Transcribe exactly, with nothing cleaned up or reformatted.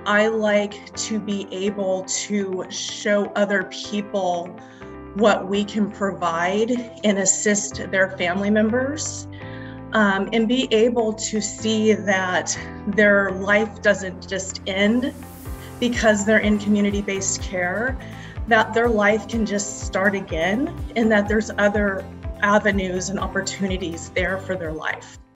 I like to be able to show other people what we can provide and assist their family members, um, and be able to see that their life doesn't just end because they're in community-based care, that their life can just start again, and that there's other avenues and opportunities there for their life.